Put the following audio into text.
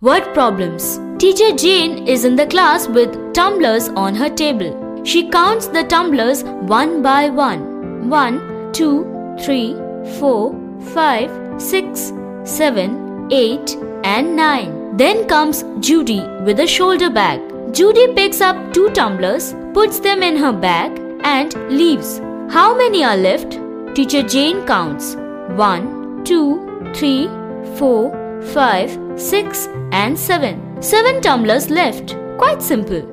Word problems. Teacher Jane is in the class with tumblers on her table. She counts the tumblers one by one. 1, 2, 3, 4, 5, 6, 7, 8 and 9. Then comes Judy with a shoulder bag. Judy picks up 2 tumblers, puts them in her bag and leaves. How many are left? Teacher Jane counts. 1, 2, 3, 4, 5, 6 and 7. 7 tumblers left. Quite simple.